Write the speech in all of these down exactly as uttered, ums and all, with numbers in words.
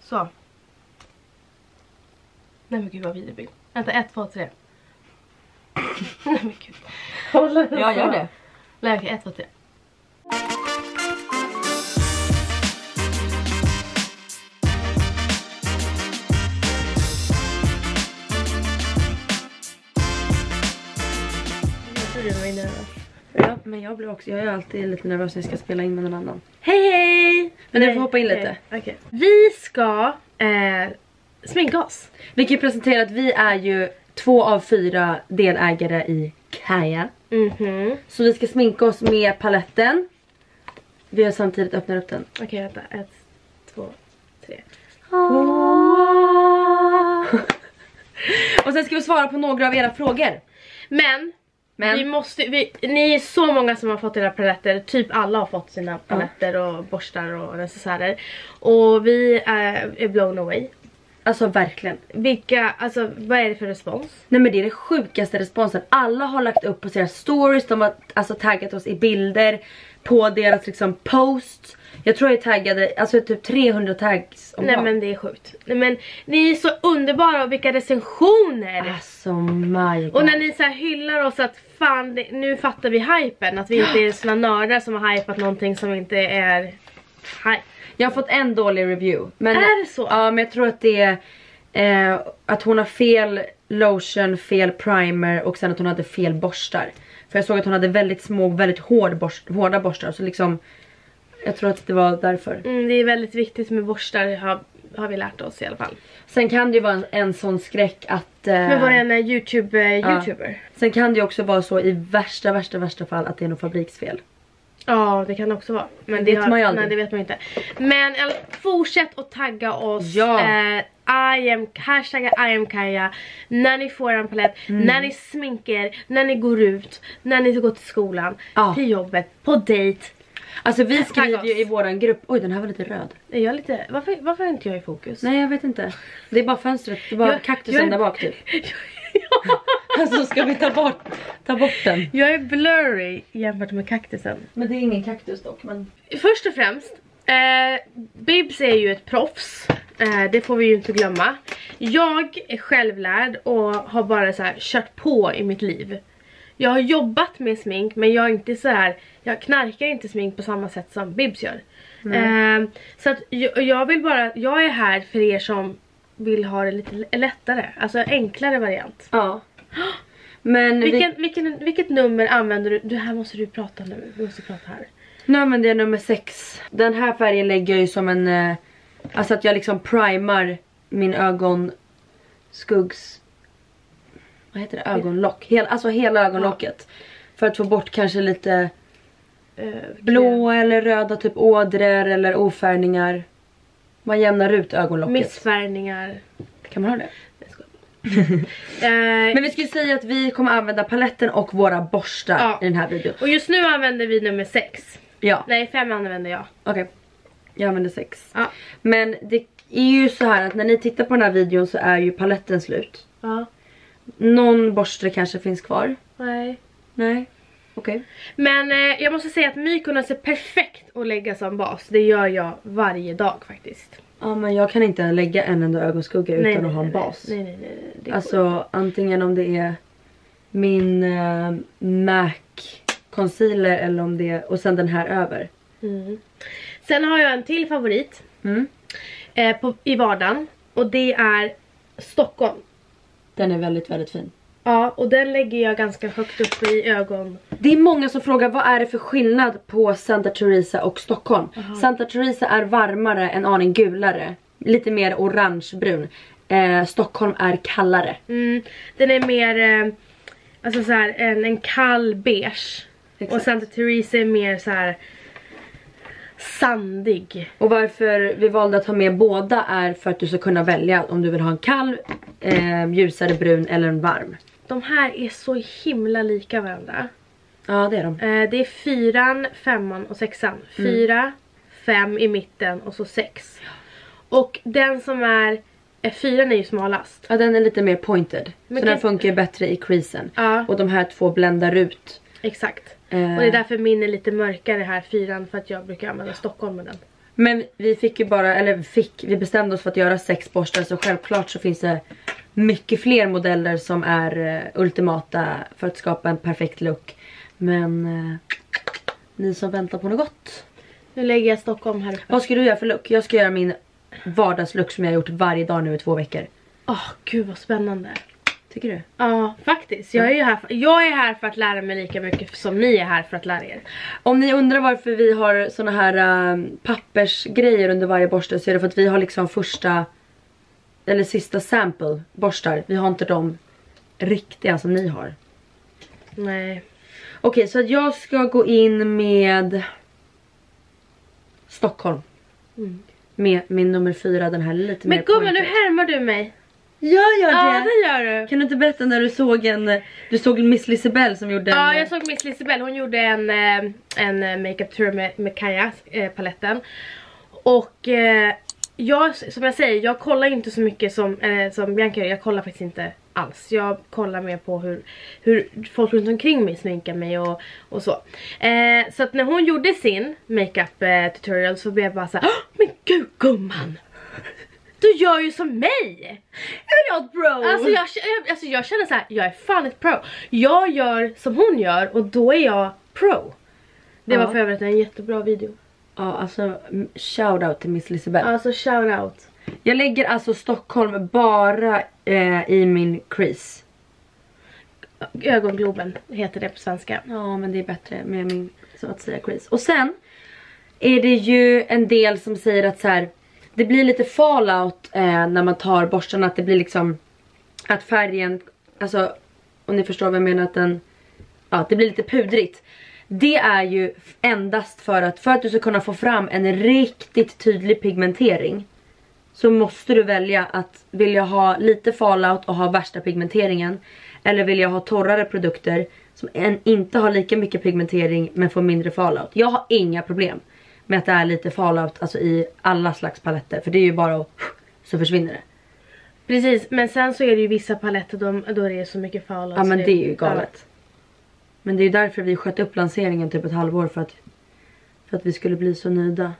Så. Nej men gud vad vidrig bild. Vänta, ett, två, tre. Nej men gud. Hålla den. Ja, gör det. Nej okej, ett, två, tre. Jag tror du var nervös. Ja, men jag blir också, jag är alltid lite nervös när jag ska spela in med någon annan. Hej hej! Men du får hoppa in lite. Okej. Okay. Vi ska eh, sminka oss. Vi kan ju presentera att vi är ju två av fyra delägare i Kaja. Mhm. Så vi ska sminka oss med paletten. Vi har samtidigt öppnat upp den. Okej, okay, vänta. Ett, två, tre. Och sen ska vi svara på några av era frågor. Men, Men. Vi måste, vi, ni är så många som har fått era paletter. Typ alla har fått sina paletter ja. och borstar och necessärer. Och vi är, är blown away. Alltså verkligen. Vilka, alltså vad är det för respons? Nej men det är det sjukaste responsen. Alla har lagt upp på sina stories. De har alltså taggat oss i bilder. På deras liksom posts. Jag tror jag taggade, alltså typ trehundra tags om Nej dag. men det är sjukt. Nej men ni är så underbara och vilka recensioner. Alltså my God. Och när ni så här hyllar oss att fan, det, nu fattar vi hypen. Att vi inte är såna nördar som har hypat någonting som inte är hype. Jag har fått en dålig review. Men, är det så? Ja, men jag tror att det är eh, att hon har fel lotion, fel primer och sen att hon hade fel borstar. För jag såg att hon hade väldigt små, väldigt hård borst, hårda borstar. Så liksom, jag tror att det var därför. Mm, det är väldigt viktigt med borstar, har, har vi lärt oss i alla fall. Sen kan det ju vara en, en sån skräck att... Eh, men var det en YouTube, eh, ja. YouTuber? Sen kan det ju också vara så i värsta, värsta, värsta fall att det är något fabriksfel. Ja, det kan det också vara. Men det det, vet har, man ju aldrig. Nej, det vet man inte. Men äh, fortsätt att tagga oss. Ja. Eh, I am, hashtag I am Kaja. När ni får en palett, mm. när ni sminker, när ni går ut, när ni går till skolan, ja. till jobbet, på dejt. Alltså vi skriver ju i våran grupp. Oj, den här var lite röd. Är jag lite, varför, varför är inte jag i fokus? Nej, jag vet inte. Det är bara fönstret, det är bara jag, kaktusen jag, där bak typ. Ja. Alltså ska vi ta bort, ta bort den. Jag är blurry jämfört med kaktusen. Men det är ingen kaktus dock. Men... Först och främst, eh, Bibs är ju ett proffs. Eh, det får vi ju inte glömma. Jag är självlärd och har bara så här kört på i mitt liv. Jag har jobbat med smink, men jag är inte så här, jag knarkar inte smink på samma sätt som Bibs gör. Mm. Eh, så att jag, jag vill bara, jag är här för er som vill ha det lite lättare, alltså enklare variant. Ja. Men vilken, vi... vilken, vilket nummer använder du? Det här måste du prata nu. Du måste prata här. Nu använder jag nummer sex. Den här färgen lägger jag ju som en... Eh, alltså att jag liksom primar min ögon... Skuggs... Vad heter det? Ögonlock. Hel, alltså hela ögonlocket. Ja. För att få bort kanske lite... Uh, blå eller röda typ ådror eller ofärgningar. Man jämnar ut ögonlocket. Missfärgningar. Kan man ha det? Men vi skulle säga att vi kommer använda paletten och våra borstar ja. i den här videon. Och just nu använder vi nummer sex. Ja. Nej, fem använder jag. Okej, okay. Jag använder sex. Ja. Men det är ju så här att när ni tittar på den här videon så är ju paletten slut. Ja. Någon borste kanske finns kvar. Nej. Nej. Okej. Okay. Men eh, jag måste säga att Mykonos är perfekt att lägga som bas. Det gör jag varje dag faktiskt. Ja, men jag kan inte lägga en enda ögonskugga utan nej, att nej, ha en nej, bas. Nej, nej, nej. nej. Det alltså cool. Antingen om det är min uh, MAC concealer eller om det är... Och sen den här över. Mm. Sen har jag en till favorit. Mm. Eh, på, i vardagen. Och det är Stockholm. Den är väldigt, väldigt fin. Ja, och den lägger jag ganska högt upp i ögon. Det är många som frågar vad är det för skillnad på Santa Teresa och Stockholm. Aha. Santa Teresa är varmare, en aning gulare. Lite mer orangebrun. Eh, Stockholm är kallare. Mm, den är mer eh, alltså så här, en, en kall beige. Exakt. Och Santa Teresa är mer så här sandig. Och varför vi valde att ha med båda är för att du ska kunna välja om du vill ha en kall, eh, ljusare brun eller en varm. De här är så himla lika varandra. Ja, det är de. Eh, det är fyran, femman och sexan. Fyra, mm. fem i mitten och så sex. Och den som är, är fyran är ju smalast. Ja, den är lite mer pointed. Men så kan... den funkar ju bättre i creasen. Ja. Och de här två bländar ut. Exakt. Eh. Och det är därför min är lite mörkare här, fyran, för att jag brukar använda Stockholm med den. Men vi fick ju bara, eller fick, vi bestämde oss för att göra sex borstar. Så självklart så finns det mycket fler modeller som är uh, ultimata för att skapa en perfekt look. Men uh, ni som väntar på något gott. Nu lägger jag Stockholm här uppe. Vad ska du göra för look? Jag ska göra min vardagslook som jag har gjort varje dag nu i två veckor. Åh, oh, gud vad spännande. Tycker du? Ja, faktiskt. Jag är ju här för, jag är här för att lära mig lika mycket som ni är här för att lära er. Om ni undrar varför vi har såna här uh, pappersgrejer under varje borste, så är det för att vi har liksom första eller sista sample borstar. Vi har inte de riktiga som ni har. Nej. Okej, så att jag ska gå in med Stockholm. Mm. Med min nummer fyra, den här lite Men mer gumman, nu härmar du mig. Jag gör Ja, det. det gör du. Kan du inte berätta när du såg en, du såg Miss Lisabelle som gjorde en... Ja, jag såg Miss Lisabelle. Hon gjorde en, eh, en makeup tour med, med Kaja, eh, paletten. Och eh, jag, som jag säger, jag kollar inte så mycket som, eh, som Bianca. Jag kollar faktiskt inte alls. Jag kollar mer på hur, hur folk runt omkring mig sminkar mig och, och så. Eh, så att när hon gjorde sin makeup eh, tutorial så blev jag bara såhär, men gud gumman! Du gör ju som mig! Är jag ett pro? Alltså jag, alltså jag känner så här, jag är fan ett pro. Jag gör som hon gör och då är jag pro. Det Ja. var för övrigt en jättebra video. Ja, alltså shout out till Miss Lisabelle. Alltså shout out. Jag lägger alltså Stockholm bara eh, i min crease. Ögongloben heter det på svenska. Ja, men det är bättre med min, så att säga, crease. Och sen är det ju en del som säger att så här, det blir lite fallout eh, när man tar borstarna. Att det blir liksom att färgen, alltså om ni förstår vad jag menar, att den, ja, det blir lite pudrigt. Det är ju endast för att för att du ska kunna få fram en riktigt tydlig pigmentering, så måste du välja att vill jag ha lite fallout och ha värsta pigmenteringen, eller vill jag ha torrare produkter som en, inte har lika mycket pigmentering men får mindre fallout. Jag har inga problem med att det är lite fallout, alltså i alla slags paletter, för det är ju bara att, så försvinner det. Precis, men sen så är det ju vissa paletter då, då det är så mycket fallout. Ja, men det, det är ju galet. Ja. Men det är ju därför vi sköt upp lanseringen typ ett halvår, för att för att vi skulle bli så nöjda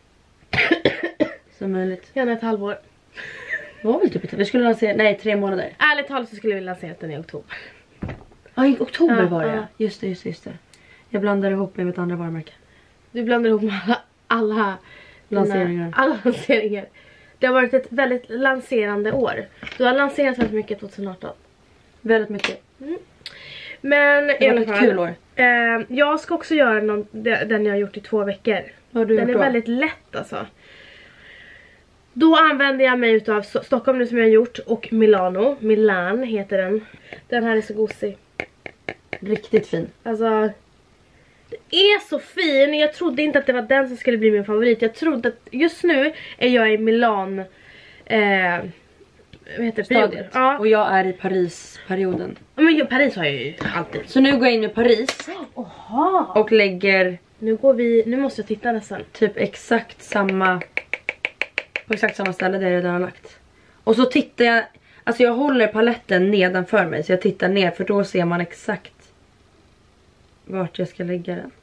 som möjligt. Gärna ett halvår. Det var väl typ ett, vi skulle lansera, nej, tre månader. Ärligt talat så skulle vi lansera den i oktober. Ja, i oktober Ja, var det. ja. Just det, just det, just det. Jag blandar ihop med mitt andra varumärke. Du blandar ihop med alla, alla Lanseringar. dina- Alla lanseringar. Det har varit ett väldigt lanserande år. Du har lanserat väldigt mycket tjugo arton. Väldigt mycket. Men Det i var alla ett fall, kul år. eh, jag ska också göra någon, de- den jag har gjort i två veckor. Vad har du Den gjort är då? väldigt lätt alltså. Då använder jag mig utav Sto- Stockholm nu som jag har gjort, och Milano. Milan heter den. Den här är så gosig. Riktigt fin. Alltså, den är så fin. Jag trodde inte att det var den som skulle bli min favorit. Jag trodde att just nu är jag i Milan. Eh, vad heter det? Stadiet. Ja. Och jag är i Paris-perioden. Men ju, Paris har jag ju alltid. Så nu går jag in med Paris Oha. och lägger Nu går vi, nu måste jag titta nästan. typ exakt samma, på exakt samma ställe där jag redan har lagt. Och så tittar jag, alltså jag håller paletten nedanför mig, så jag tittar ner, för då ser man exakt vart jag ska lägga den.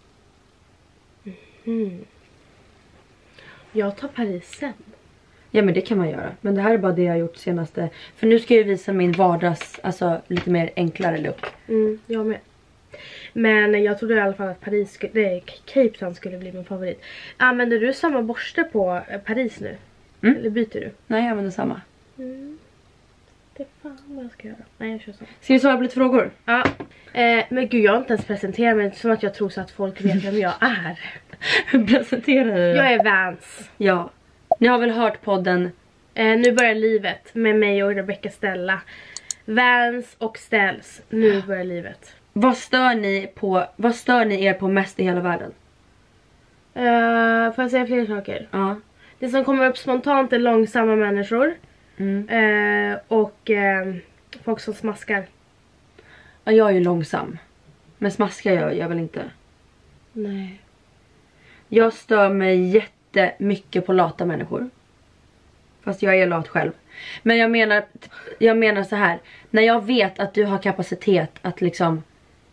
Mm. Jag tar Paris sen. Ja, men det kan man göra. Men det här är bara det jag har gjort senaste. För nu ska jag ju visa min vardags, alltså lite mer enklare look. Mm, jag med. Men jag trodde i alla fall att Paris skulle, nej, Cape Town skulle bli min favorit. Använder du samma borste på eh, Paris nu? Mm. Eller byter du? Nej, jag använder samma. Mm. Det är fan vad jag ska göra. Nej, jag kör så. Ska vi svara på lite frågor? Ja. Eh, men gud, jag har inte ens presenterat mig, som att jag tror så att folk vet vem jag är. Presentera dig. Jag är Vans. Ja. Ni har väl hört podden? Eh, nu börjar livet med mig och Rebecca Stella. Vans och Stells. Nu börjar livet. Vad stör ni på, vad stör ni er på mest i hela världen? Uh, får jag säga fler saker? Ja. Det som kommer upp spontant är långsamma människor. Mm. Eh, och eh, folk som smaskar. Ja, jag är ju långsam. Men smaskar jag, jag väl inte. Nej. Jag stör mig jättemycket på lata människor. Fast jag är lat själv. Men jag menar, jag menar så här. När jag vet att du har kapacitet att liksom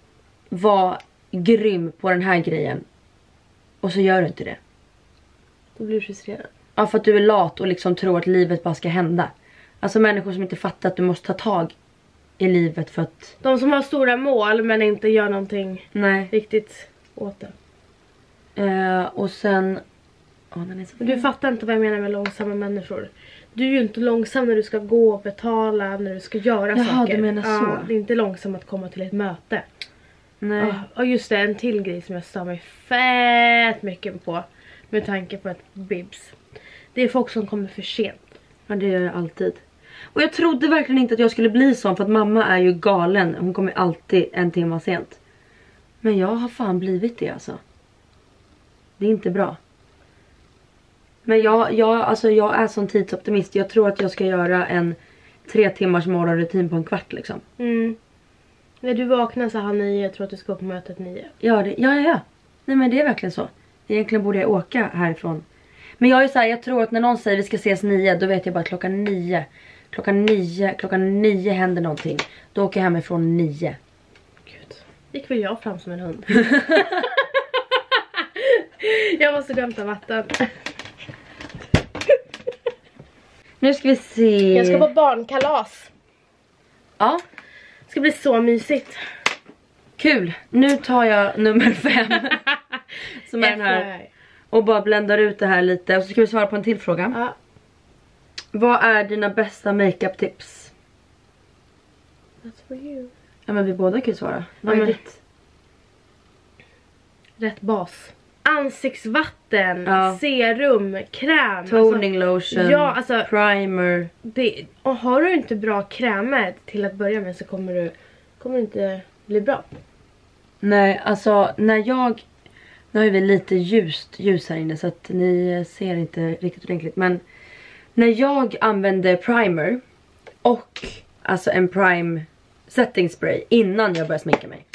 vara grym på den här grejen, och så gör du inte det. Då blir du frustrerad. Ja, för att du är lat och liksom tror att livet bara ska hända. Alltså människor som inte fattar att du måste ta tag i livet för att... De som har stora mål men inte gör någonting Nej. riktigt åt det. Uh, och sen... Oh, den är så... Du fattar inte vad jag menar med långsamma människor. Du är ju inte långsam när du ska gå och betala, när du ska göra Jaha, saker. du menar så. Ja, det är inte långsamt att komma till ett möte. Nej. Ja, och just det, en till grej som jag stör mig fett mycket på. Med tanke på ett bibs. Det är folk som kommer för sent. Ja, det gör jag alltid. Och jag trodde verkligen inte att jag skulle bli sån, för att mamma är ju galen. Hon kommer alltid en timme sent. Men jag har fan blivit det alltså. Det är inte bra. Men jag, jag, alltså jag är sån tidsoptimist. Jag tror att jag ska göra en tre timmars morgonrutin på en kvart liksom. Mm. När du vaknar så här nio, jag tror att du ska på mötet nio. Ja, det, ja, ja, ja. Nej, men det är verkligen så. Egentligen borde jag åka härifrån. Men jag är så här, jag tror att när någon säger vi ska ses nio, då vet jag bara att klockan nio. Klockan nio, klockan nio händer någonting. Då åker jag hemifrån nio. Gud, gick väl jag fram som en hund. Jag måste gå hämta vatten. Nu ska vi se. Jag ska på barnkalas. Ja. Det ska bli så mysigt. Kul. Nu tar jag nummer fem. Som är den här. Och bara bländar ut det här lite. Och så ska vi svara på en till fråga. Ja. Vad är dina bästa makeup tips? That's for you. Ja, men vi båda kan ju svara. Vad Ja, är men- ditt? Rätt bas. Ansiktsvatten, Ja. serum, kräm. Toning lotion. ja, alltså- primer. Det, och har du inte bra krämer till att börja med så kommer du kommer det inte bli bra. Nej, alltså när jag... Nu har vi lite ljust ljus här inne så att ni ser inte riktigt ordentligt. Men när jag använder primer och alltså en prime setting spray innan jag börjar sminka mig.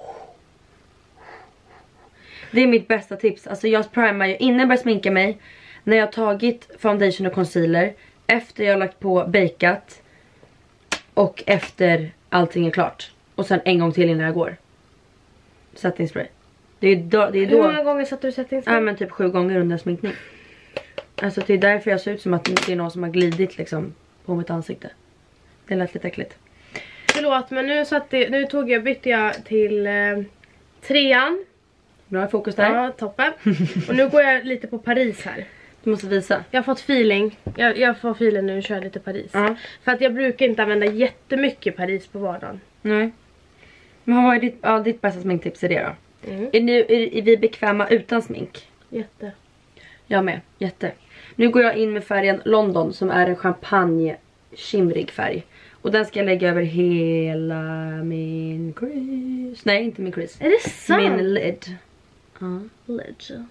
Det är mitt bästa tips. Alltså jag primar ju innan jag börjar sminka mig. När jag har tagit foundation och concealer. Efter jag har lagt på bakat. Och efter allting är klart. Och sen en gång till innan jag går. Setting spray. Det är då... Det är Hur då många gånger satte du settingspray? ja, men typ sju gånger under sminkning. Alltså det är därför jag ser ut som att det är någon som har glidit liksom på mitt ansikte. Det lät lite äckligt. Förlåt, men nu, satt det, nu tog jag, bytte jag till eh, trean. Bra fokus där. Ja, toppen. Och nu går jag lite på Paris här. Du måste visa. Jag har fått feeling. Jag, jag får feeling nu och kör lite Paris. Ja. För att jag brukar inte använda jättemycket Paris på vardagen. Nej. Men vad är ditt, ja, ditt bästa sminktips är det då? Mm. Är, ni, är, är vi bekväma utan smink? Jätte. Jag med, jätte. Nu går jag in med färgen London som är en champagne skimrig färg. Och den ska jag lägga över hela min crease. Nej, inte min crease. Är det sant? Min lid. Ja. Lid.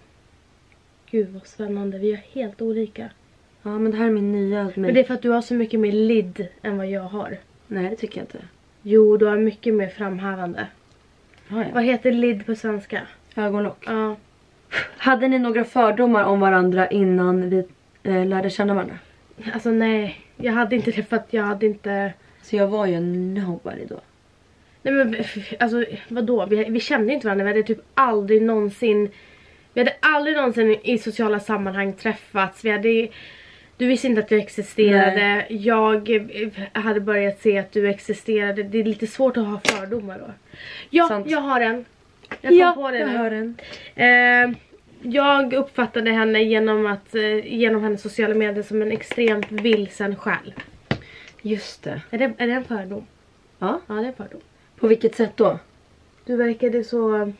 Gud vad spännande, vi är helt olika. Ja, men det här är min nya make. Men det är för att du har så mycket mer lid än vad jag har. Nej, det tycker jag inte. Jo, du har mycket mer framhävande. Ja, ja. Vad heter lid på svenska? Ögonlock. Ja. Hade ni några fördomar om varandra innan vi eh, lärde känna varandra? Alltså nej, jag hade inte det för att jag hade inte... Så jag var ju en nobody då. Nej men alltså vadå? Vi, vi kände inte varandra, vi hade typ aldrig någonsin... Vi hade aldrig någonsin i sociala sammanhang träffats. Vi hade... Du visste inte att jag existerade. Nej. Jag hade börjat se att du existerade. Det är lite svårt att ha fördomar då. Ja, Sant. jag har en. Jag kom Ja, på det jag nu. hör den. Eh, jag uppfattade henne genom att eh, genom hennes sociala medier som en extremt vilsen själ. Just det. Är det, är det en fördom? Ja. Ja, det är en fördom. På vilket sätt då? Du verkade så...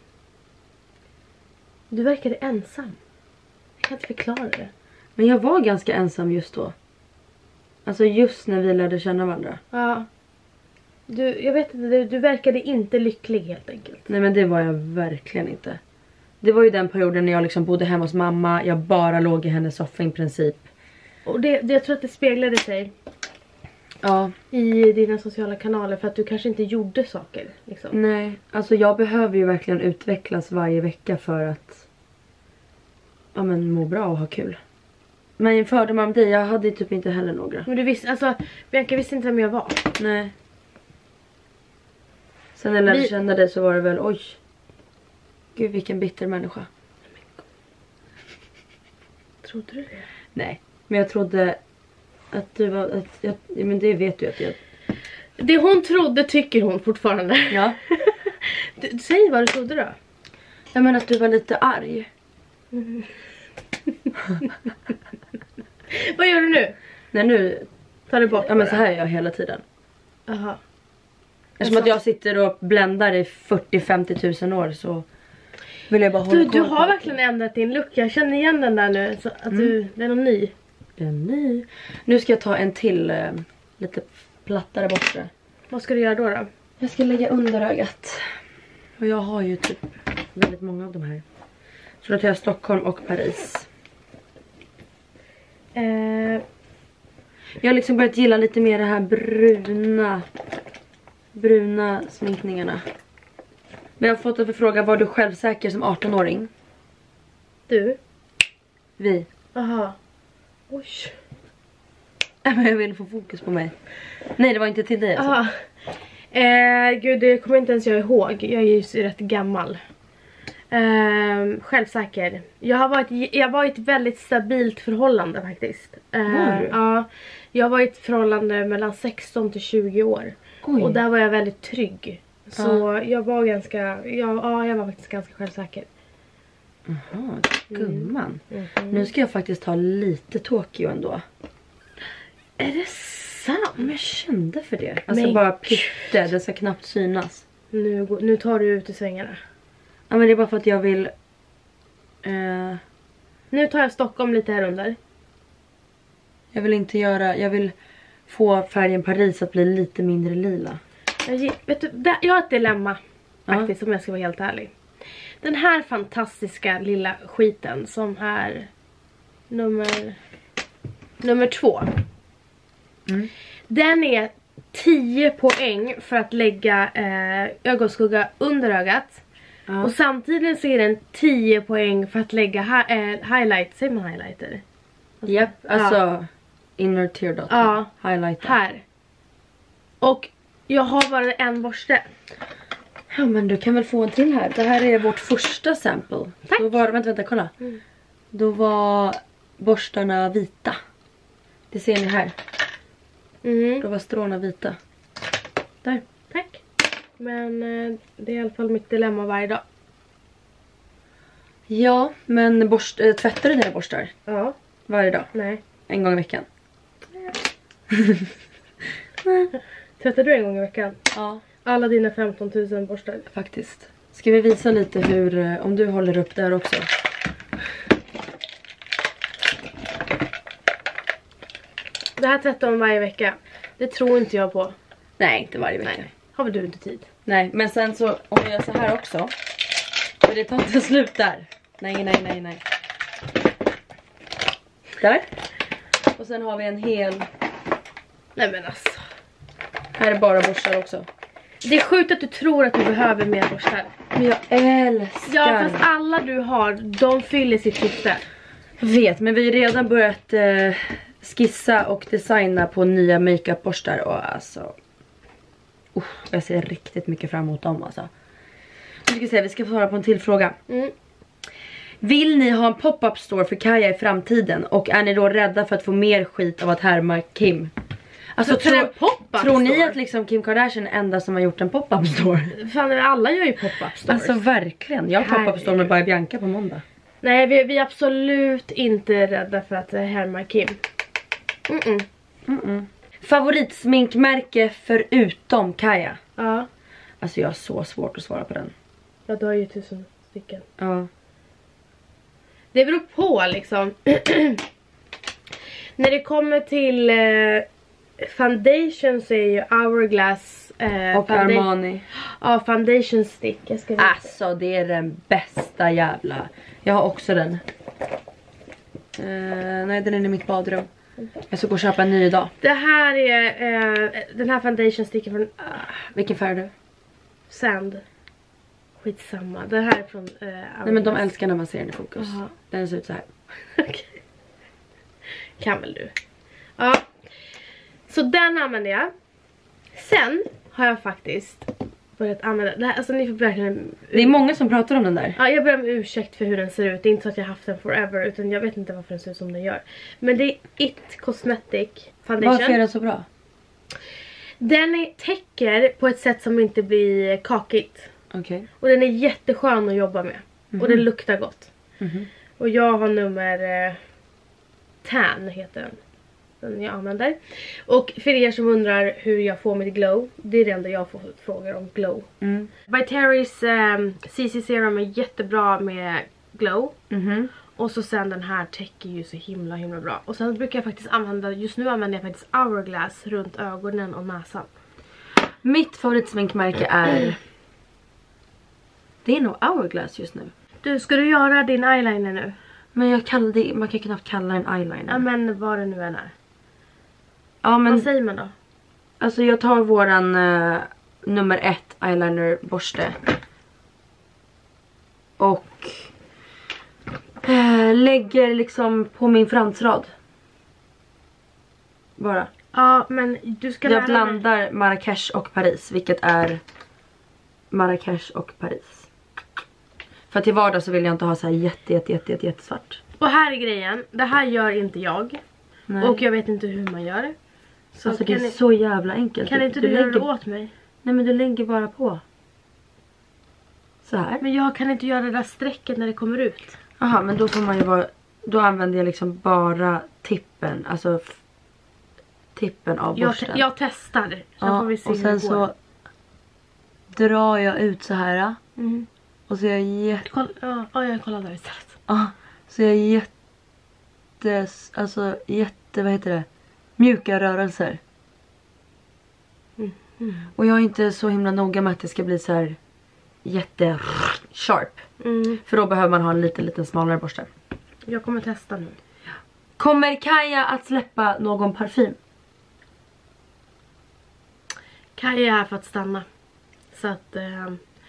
Du verkade ensam. Jag kan inte förklara det. Men jag var ganska ensam just då. Alltså just när vi lärde känna varandra. Ja. Du, jag vet inte, du, du verkade inte lycklig helt enkelt. Nej, men det var jag verkligen inte. Det var ju den perioden när jag liksom bodde hemma hos mamma. Jag bara låg i hennes soffa i princip. Och det, det, jag tror att det speglade sig Ja. i dina sociala kanaler för att du kanske inte gjorde saker. Liksom. Nej, alltså jag behöver ju verkligen utvecklas varje vecka för att ja, men må bra och ha kul. Men en fördom om dig, jag hade typ inte heller några. Men du visste, alltså Bianca visste inte vem jag var. Nej. Sen när jag lärde Vi- känna dig så var det väl, oj. Gud vilken bitter människa. Trodde du det? Nej, men jag trodde att du var... Att jag, men det vet du att jag... Det hon trodde tycker hon fortfarande. Ja. du, säg vad du trodde då. Jag menar att du var lite arg. Mm. Vad gör du nu? Nej, nu... Tar du bort Ja, men så här är jag hela tiden. Aha. Eftersom att jag sitter och bländar i fyrtio till femtio tusen år så vill jag bara hålla Du, koll du på har det. verkligen ändrat din look. Jag känner igen den där nu. Så att Mm. du, det är någon ny. Det är ny. Nu ska jag ta en till eh, lite plattare bortre. Vad ska du göra då då? Jag ska lägga under ögat. Och jag har ju typ väldigt många av de här. Så då tar jag Stockholm och Paris. Eh, Jag har liksom börjat gilla lite mer det här bruna bruna sminkningarna. Men jag har fått en förfrågan, var du självsäker som arton-åring? du? Vi. Aha. Oj. Men jag vill få fokus på mig. Nej, det var inte till dig alltså. Aha. Eh, gud, det kommer inte ens jag ihåg. Jag är ju så rätt gammal. Eh, självsäker. Jag har varit, jag var i ett väldigt stabilt förhållande faktiskt. Eh, Var du? Ja. Jag var i ett förhållande mellan sexton till tjugo år. Oj. Och där var jag väldigt trygg. Så jag var ganska, ja, ja, jag var faktiskt ganska självsäker. Jaha, gumman. Mm. Nu ska jag faktiskt ta lite Tokyo ändå. Är det sant? Men jag kände för det. Alltså Men bara pytte, det ska knappt synas. Nu, går- nu tar du ut i svängarna. Ja, men det är bara för att jag vill... Eh, Nu tar jag Stockholm lite här under. jag vill inte göra... Jag vill få färgen Paris att bli lite mindre lila. Jag, ge- vet du, där, jag har ett dilemma Ja. faktiskt, om jag ska vara helt ärlig. Den här fantastiska lilla skiten som är nummer nummer två. Mm. Den är tio poäng för att lägga eh, ögonskugga under ögat. Ja. Och samtidigt så är den tio poäng för att lägga hi- eh, highlight, säger man highlighter? Japp, alltså inner tear dot. Ja. Highlighter. Här. Och jag har bara en borste. Ja, men du kan väl få en till här. Det här är vårt första sample. Tack. Då var, vänta, vänta, kolla. Mm. Då var borstarna vita. Det ser ni här. Mm. Då var stråna vita. Där. Tack. Men eh, det är i alla fall mitt dilemma varje dag. Ja, men borst, äh, tvättar du dina borstar Ja. varje dag? Nej. En gång i veckan? Tvättar du en gång i veckan? Ja, Alla dina femton tusen borstar. faktiskt. Ska vi visa lite hur, eh, om du håller upp där också. Det här tvättar man varje vecka. Det tror inte jag på. Nej, inte varje vecka. Nej. Har väl du inte tid? Nej, men sen så om vi gör så här också. För det tar inte slut där. Nej, nej, nej, nej. Där. Och sen har vi en hel. Nej men alltså. Här är bara borstar också. Det är sjukt att du tror att du behöver mer borstar. Men jag älskar. Ja, fast alla du har, de fyller sitt syfte. Jag vet, men vi har redan börjat eh, skissa och designa på nya makeupborstar. Och alltså... Uh, jag ser riktigt mycket fram emot dem alltså. Nu ska vi se, vi ska få svara på en till fråga. Mm. Vill ni ha en pop-up store för Kaja i framtiden? Och är ni då rädda för att få mer skit av att härma Kim? Alltså, För en tro, pop-up tror ni store? att liksom Kim Kardashian är enda som har gjort en pop-up store? Fan, alla gör ju pop-up stores. Alltså verkligen. Jag har pop-up store med By Bianca på måndag. Nej, vi, vi är absolut inte rädda för att härma Kim. Mm-mm. Mm-mm. Favoritsminkmärke förutom Kaja? Ja. Alltså jag har så svårt att svara på den. Ja, du har ju tusen stycken. Ja. Det beror på liksom. När det kommer till eh, foundation så är ju Hourglass eh, Och founda- Armani. Ja, foundation stick. Jag ska visa. Alltså det är den bästa jävla. Jag har också den. Uh, nej, den är i mitt badrum. Jag ska gå och köpa en ny idag. Det här är eh, den här foundation sticken från uh, Vilken färg är du? Sand. Skitsamma. Det här är från eh, Nej, men de älskar när man ser den i fokus. Aha. Den ser ut så här. Okej. Kan väl du. Ja. Så den använder jag. Sen har jag faktiskt börjat använda. Det här, alltså ni får verkligen... Det är många som pratar om den där. Ja, jag ber om ursäkt för hur den ser ut. Det är inte så att jag har haft den forever, utan jag vet inte varför den ser ut som den gör. Men det är It Cosmetic Foundation. Varför är den så bra? Den är, täcker på ett sätt som inte blir kakigt. Okej. Okay. Och den är jätteskön att jobba med. Mm-hmm. Och den luktar gott. Mm-hmm. Och jag har nummer eh, Tan heter den. Den jag använder. Och för er som undrar hur jag får mitt glow, det är det enda jag får frågor om glow. Mm. Vitaris um, C C Serum är jättebra med glow. Mm-hmm. Och så sen den här täcker ju så himla himla bra. Och sen brukar jag faktiskt använda, just nu använder jag faktiskt Hourglass runt ögonen och näsan. Mitt favoritsminkmärke är... Det är nog Hourglass just nu. Du, ska du göra din eyeliner nu? Men jag kallar det, man kan knappt kalla en eyeliner. Ja, men vad det nu än är. Ja, men... Vad säger man då? Alltså jag tar våran uh, nummer ett eyeliner borste. Och... Uh, lägger liksom på min fransrad. Bara. Ja, men du ska jag lära blandar mig. Marrakesh och Paris, vilket är Marrakesh och Paris. För till vardag så vill jag inte ha så här jätte, jätte, jätte, jätte, jätte svart. Och här är grejen, det här gör inte jag. Nej. Och jag vet inte hur man gör det. Så alltså det är ni... så jävla enkelt. Kan inte du, du, du göra lägger... det åt mig? Nej, men du lägger bara på. Så här. Men jag kan inte göra det där strecket när det kommer ut. Jaha, men då får man ju vara... Då använder jag liksom bara tippen. Alltså f... tippen av borsten. Jag, te jag testar. Så ja, får vi se och sen så drar jag ut så här. Mm. Och så är jag jätte... Kolla, ja, ja, jag kollar där istället. Ja, så är jag jätte... Alltså jätte... Vad heter det? Mjuka rörelser. Mm. Mm. Och jag är inte så himla noga med att det ska bli så här jätte sharp. Mm. För då behöver man ha en lite, lite smalare borste. Jag kommer testa nu. Kommer Kaja att släppa någon parfym? Kaja är här för att stanna. Så att... Eh,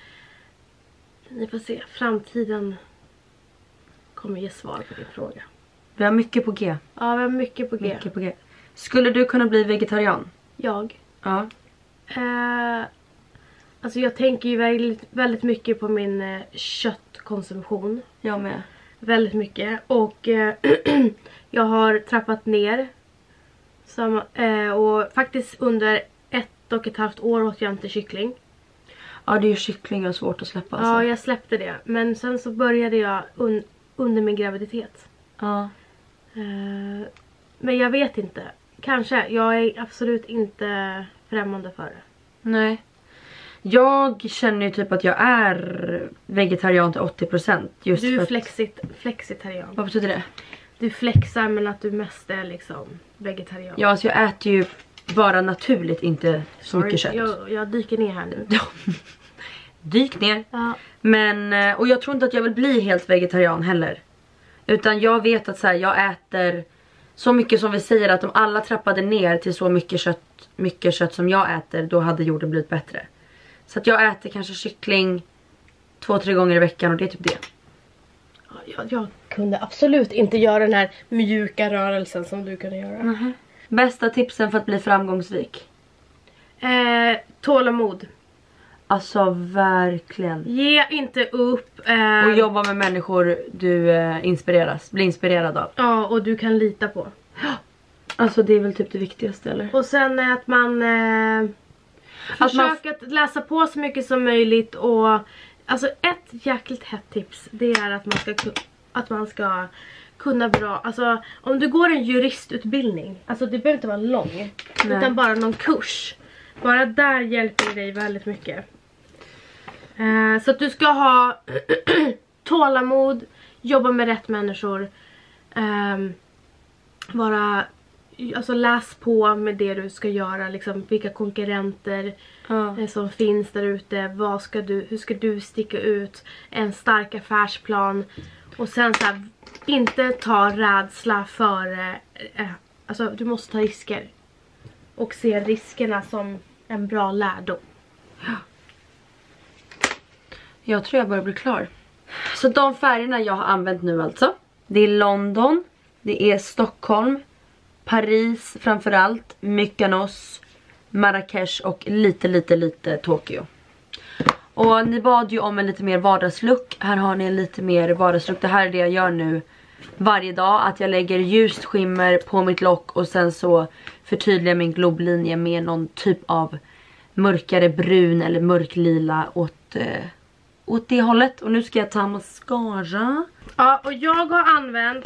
ni får se. Framtiden kommer ge svar på din fråga. Vi har mycket på G. Ja, vi har mycket på G. Mycket på G. Skulle du kunna bli vegetarian? Jag? Ja. Eh, alltså jag tänker ju väldigt, väldigt mycket på min eh, köttkonsumtion. Jag med. Väldigt mycket. Och eh, jag har trappat ner. Som, eh, och faktiskt under ett och ett halvt år åt jag inte kyckling. Ja, det är ju kyckling och svårt att släppa. Alltså. Ja, jag släppte det. Men sen så började jag un under min graviditet. Ja. Eh, men jag vet inte. Kanske. Jag är absolut inte främmande för det. Nej. Jag känner ju typ att jag är vegetarian till åttio procent. Just du är för flexit flexitarian. Vad betyder det? Du flexar men att du mest är liksom vegetarian. Ja, alltså jag äter ju bara naturligt, inte så Sorry, mycket kött. Jag, jag dyker ner här nu. Dyk ner. Ja. Men, och jag tror inte att jag vill bli helt vegetarian heller. Utan jag vet att så här, jag äter så mycket som vi säger, att om alla trappade ner till så mycket kött, mycket kött som jag äter, då hade jorden blivit bättre. Så att jag äter kanske kyckling två, tre gånger i veckan och det är typ det. Jag, jag kunde absolut inte göra den här mjuka rörelsen som du kunde göra. Mm-hmm. Bästa tipsen för att bli framgångsrik? Eh, tålamod. Alltså verkligen. Ge inte upp. Eh, och jobba med människor du eh, inspireras, blir inspirerad av. Ja, och du kan lita på. Alltså det är väl typ det viktigaste, eller? Och sen att man... Eh, att försök man att läsa på så mycket som möjligt. Och alltså ett jäkligt hett tips, det är att man ska, att man ska kunna bra... Alltså om du går en juristutbildning, alltså det behöver inte vara lång. Nej. Utan bara någon kurs. Bara där hjälper det dig väldigt mycket. Eh, så att du ska ha tålamod, jobba med rätt människor. Eh, vara... Alltså läs på med det du ska göra, liksom vilka konkurrenter ja. eh, som finns där ute, vad ska du, hur ska du sticka ut, en stark affärsplan och sen så här, inte ta rädsla för eh, alltså du måste ta risker och se riskerna som en bra lärdom. Ja. Jag tror jag börjar bli klar. Så de färgerna jag har använt nu alltså, det är London, det är Stockholm, Paris framförallt, Mykonos, Marrakesh och lite lite lite Tokyo. Och ni bad ju om en lite mer vardagslook. Här har ni en lite mer vardagslook. Det här är det jag gör nu varje dag. Att jag lägger ljust skimmer på mitt lock. Och sen så förtydligar min globlinje med någon typ av mörkare brun eller mörklila åt, eh, åt det hållet. Och nu ska jag ta mascara. Ja, och jag har använt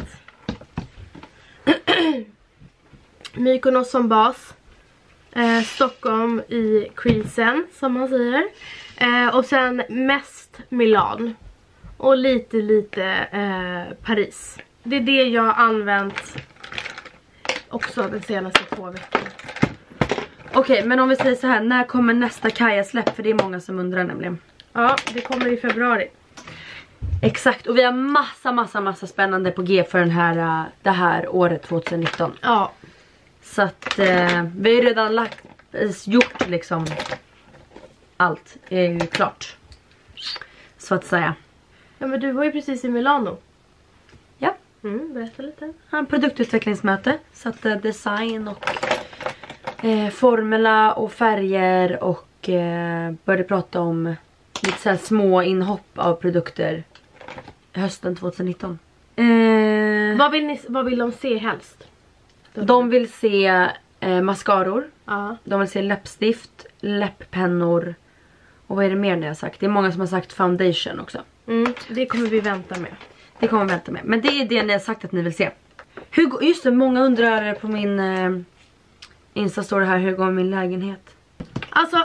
Mykonos som bas. Eh, Stockholm i creasen, som man säger. Eh, och sen mest Milan. Och lite, lite eh, Paris. Det är det jag har använt också de senaste två veckorna. Okej, men om vi säger så här, när kommer nästa Kaja-släpp? För det är många som undrar nämligen. Ja, det kommer i februari. Exakt, och vi har massa, massa, massa spännande på G för den här, det här året tjugonitton. Ja. Så att eh, vi har ju redan lagt, gjort liksom allt är ju klart. Så att säga. Ja, men du var ju precis i Milano. Ja. Mm, berätta lite. En produktutvecklingsmöte. Så att eh, design och eh, formula och färger och eh, började prata om lite så här små inhopp av produkter hösten tjugonitton. Eh, Vad vill, ni, vad vill de se helst? de vill se eh, mascaror. Ja. De vill se läppstift, läpppennor. Och vad är det mer ni har sagt? Det är många som har sagt foundation också. Mm, det kommer vi vänta med. Det kommer vi vänta med. Men det är det ni har sagt att ni vill se. Hur, just det, många undrar på min eh, Insta står det här, hur går min lägenhet? Alltså,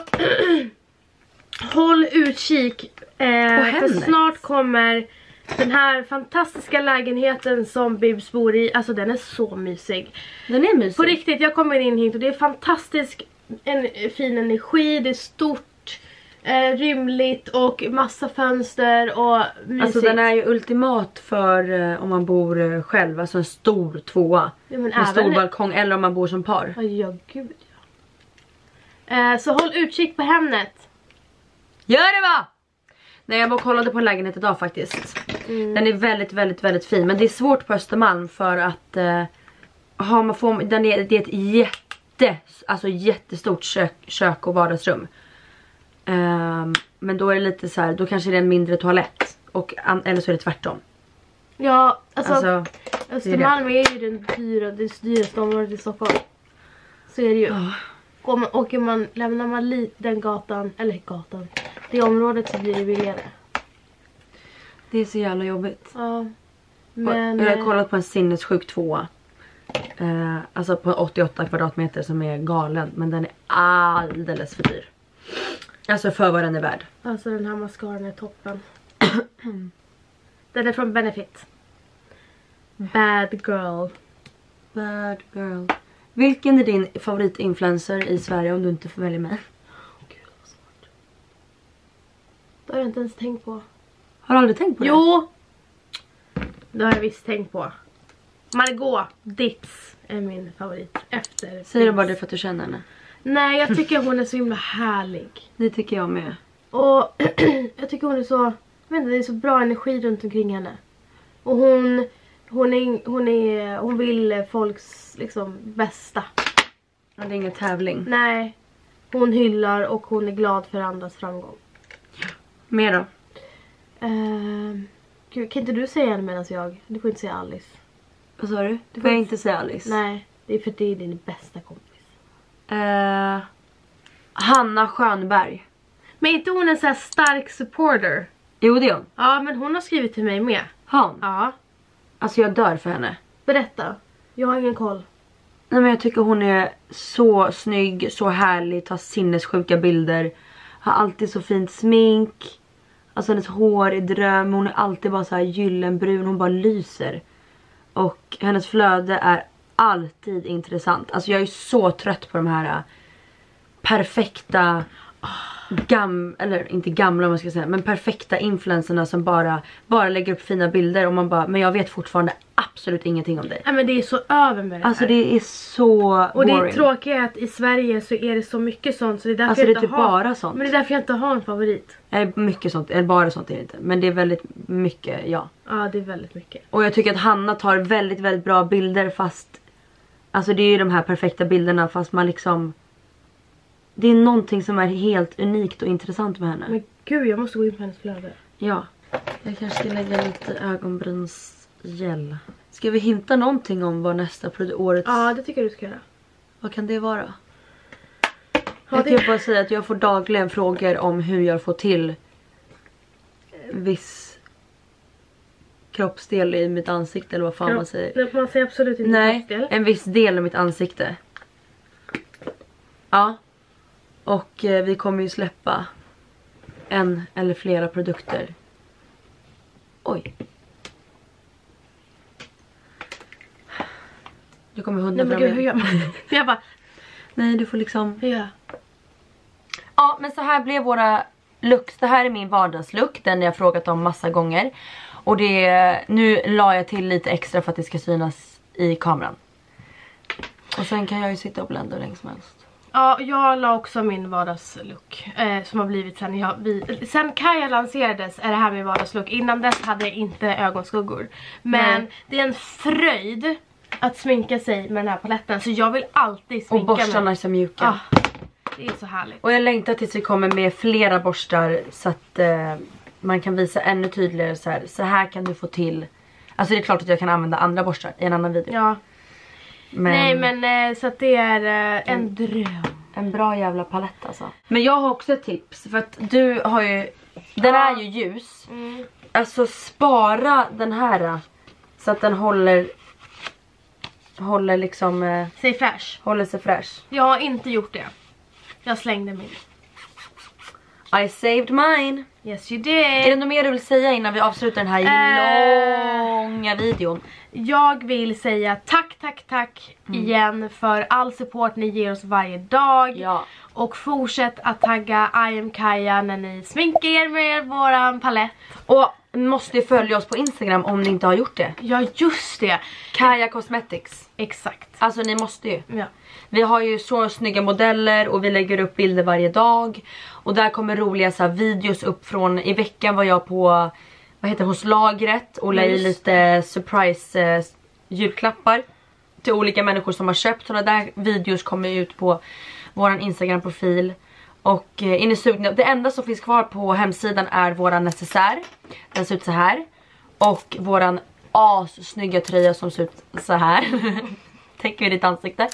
håll utkik. Eh, för snart kommer den här fantastiska lägenheten som Bibs bor i. Alltså den är så mysig. Den är mysig. På riktigt, jag kommer in hit och det är fantastisk en, fin energi. Det är stort, eh, rymligt och massa fönster och mysigt. Alltså den är ju ultimat för eh, om man bor eh, själv. Alltså en stor tvåa. Ja, men en även stor balkong eller om man bor som par. Ja, ja gud ja. Eh, så håll utkik på Hemnet. Gör det va! Nej, jag var och kollade på en lägenhet idag faktiskt. Mm. Den är väldigt, väldigt, väldigt fin. Men det är svårt på Östermalm för att eh, ha, man får, den är, det är ett jätte, alltså jättestort kök, kök och vardagsrum. Um, men då är det lite så här, då kanske det är en mindre toalett. Och, eller så är det tvärtom. Ja, alltså, alltså Östermalm är, är ju den dyra, det dyraste området i Stockholm. Så är det ju. Oh. Och man, åker man, lämnar man lite den gatan, eller gatan, det området så blir det billigare. Det är så jävla jobbigt. Ja. Men jag har kollat på en sinnessjuk tvåa. Eh, alltså på åttioåtta kvadratmeter som är galen. Men den är alldeles för dyr. Alltså för vad den är värd. Alltså den här mascaran är toppen. Den är från Benefit. Bad girl. Bad girl. Vilken är din favoritinfluencer i Sverige om du inte får välja med? Oh, gud, vad svårt. Det har jag inte ens tänkt på. Har du aldrig tänkt på det? Jo! Det har jag visst tänkt på. Margot Ditz är min favorit. Efter Säger du bara det för att du känner henne? Nej, jag tycker hon är så himla härlig. Det tycker jag med. Och jag tycker hon är så... Jag vet inte, det är så bra energi runt omkring henne. Och hon... Hon, är, hon, är, hon vill folks liksom bästa. Ja, det är ingen tävling. Nej. Hon hyllar och hon är glad för andras framgång. Mer då? Uh, gud, kan inte du säga henne medan jag... Du får inte säga Alice. Vad sa du? Du får jag inte säga Alice. Nej, det är för det är din bästa kompis. Uh, Hanna Schönberg. Men är inte hon en så här stark supporter? Jo, det är hon. Ja, men hon har skrivit till mig med. Han? Ja. Alltså jag dör för henne. Berätta. Jag har ingen koll. Nej, men jag tycker hon är så snygg, så härlig, tar sinnessjuka bilder. Har alltid så fint smink. Alltså hennes hår är dröm. Hon är alltid bara så här gyllenbrun. Hon bara lyser. Och hennes flöde är alltid intressant. Alltså jag är så trött på de här uh, perfekta gam eller inte gamla om man ska säga, men perfekta influencerna som bara bara lägger upp fina bilder och man bara, men jag vet fortfarande absolut ingenting om dig. Nej, men det är så över med det. Alltså det är så och boring. det är tråkigt att i Sverige så är det så mycket sånt så det är därför alltså jag det inte är typ har bara sånt. Men det är därför jag inte har en favorit. Nej, mycket sånt, eller bara sånt är det inte, men det är väldigt mycket, ja. Ja, det är väldigt mycket. Och jag tycker att Hanna tar väldigt väldigt bra bilder fast alltså det är ju de här perfekta bilderna fast man liksom det är någonting som är helt unikt och intressant med henne. Men Gud, jag måste gå in på hennes flöde. Ja, jag kanske ska lägga lite ögonbrynsgel. Ska vi hinta någonting om vad nästa årets... Ja, det tycker jag du ska göra. Vad kan det vara? Ja, jag det... kan bara säga att jag får dagligen frågor om hur jag får till viss kroppsdel i mitt ansikte, eller vad fan ja, man säger. Man säger absolut inte Nej, kroppsdel. en viss del av mitt ansikte. Ja. Och eh, vi kommer ju släppa en eller flera produkter. Oj. Du kommer hunden Nej, men fram. gud, hur gör man? Jag bara... Nej, du får liksom... Ja. Ja, men så här blev våra looks. Det här är min vardagslook. Den jag frågat om massa gånger. Och det, nu la jag till lite extra för att det ska synas i kameran. Och sen kan jag ju sitta och blenda hur länge som helst. Ja, jag la också min vardagslook. Eh, som har blivit sen jag... Vi, sen Kaja lanserades är det här min vardagslook. Innan dess hade jag inte ögonskuggor. Men Nej. det är en fröjd att sminka sig med den här paletten. Så jag vill alltid sminka mig. Och borstarna är så mjuka. Ah, det är så härligt. Och jag längtar tills vi kommer med flera borstar. Så att eh, man kan visa ännu tydligare så här. Så här kan du få till. Alltså det är klart att jag kan använda andra borstar i en annan video. Ja. Men... Nej men eh, så att det är eh, en mm. dröm. En bra jävla palett alltså. Men jag har också ett tips. För att du har ju... Den ah. är ju ljus. Mm. Alltså spara den här. Så att den håller... Håller liksom... Eh, sig fräsch. Håller sig fräsch. Jag har inte gjort det. Jag slängde min. I saved mine. Yes you did. Är det något mer du vill säga innan vi avslutar den här äh... långa videon? Jag vill säga tack, tack, tack mm. igen för all support ni ger oss varje dag. Ja. Och fortsätt att tagga I am Kaja när ni sminkar er med våran palett. Och måste ju följa oss på Instagram om ni inte har gjort det. Ja, just det. Kaja Cosmetics. Exakt. Alltså ni måste ju. Ja. Vi har ju så snygga modeller och vi lägger upp bilder varje dag. Och där kommer roliga så här, videos upp från... I veckan var jag på... Vad heter hos lagret och la i lite surprise eh, julklappar till olika människor som har köpt. Sådana där videos kommer ut på våran Instagram-profil. Och eh, in i sugna, det enda som finns kvar på hemsidan är våran necessär. Den ser ut så här. Och våran assnygga tröja som ser ut så här. Täcker ditt ansikte.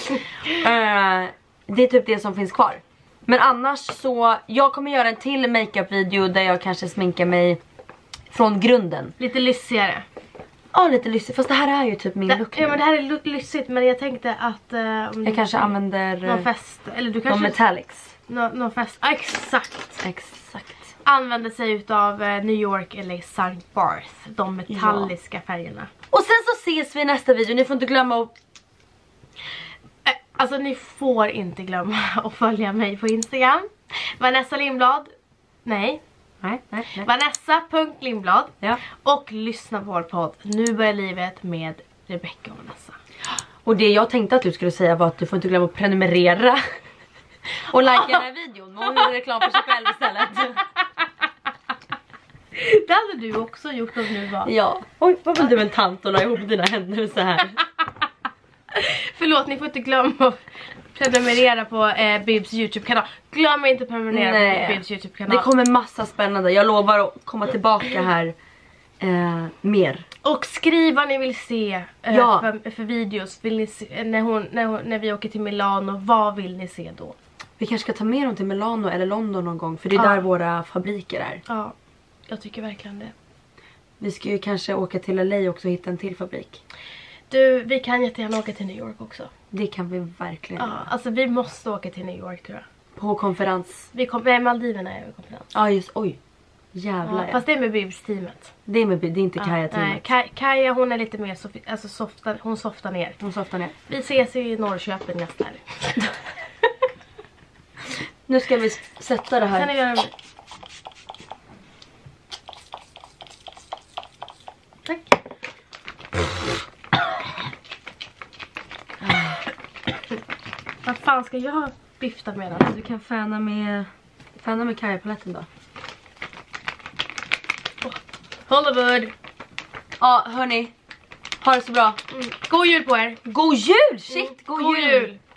uh, Det är typ det som finns kvar. Men annars så, jag kommer göra en till makeup-video där jag kanske sminkar mig från grunden. Lite lyssigare. Ja, lite lyssigt. Fast det här är ju typ min det, look. Ja, men det här är lyssigt. Men jag tänkte att... Uh, om jag kanske använder... Någon fest. Eller du kanske... Någon metallics. Nå, någon fest. Ah, exakt. Exakt. Använder sig utav uh, New York eller Sankt Barth. De metalliska ja. färgerna. Och sen så ses vi i nästa video. Ni får inte glömma att... Uh, alltså ni får inte glömma att följa mig på Instagram. Vanessa Lindblad. Nej. Nej, nej, nej. Vanessa punkt Lindblad. Ja. Och lyssna på vår podd Nu börjar livet med Rebecca och Vanessa. Och det jag tänkte att du skulle säga var att du får inte glömma att prenumerera. Och likea den här videon. Och göra reklam för sig själv istället. Det hade du också gjort om du var. Ja. Oj, vad var du en tant och la ihop dina händer så här. Förlåt, ni får inte glömma att prenumerera på eh, Bibs YouTube-kanal. Glöm inte att prenumerera Nej. på Bibs YouTube-kanal. Det kommer massa spännande. Jag lovar att komma tillbaka här eh, mer. Och skriv vad ni vill se eh, ja. för, för videos. Vill ni se, när, hon, när, hon, när vi åker till Milano, vad vill ni se då? Vi kanske ska ta med dem till Milano eller London någon gång. För det är ja. där våra fabriker är. Ja, jag tycker verkligen det. Vi ska ju kanske åka till L A också och hitta en till fabrik. Du, vi kan jättegärna åka till New York också. Det kan vi verkligen. Ja, alltså vi måste åka till New York tror jag. På konferens. Vi kom, nej, Maldiverna är på konferens. Ja, just, oj. Jävlar. Ja, fast det är med Bibs-teamet. Det är med Bibs, det är inte Kaja-teamet. Ja, nej, Kaja hon är lite mer, sofi, alltså softa, hon softar ner. Hon softar ner. Vi ses i Norrköping nästa här. Nu ska vi sätta det här. Sen är jag... Tack. Vad fan ska jag bifta med då? Du kan fäna med fäna med Kaja-paletten då. Oh. Hollywood. Ja, hörni. Ha det så bra. Mm. God jul på er. God jul! Shit, mm. god, god jul. jul.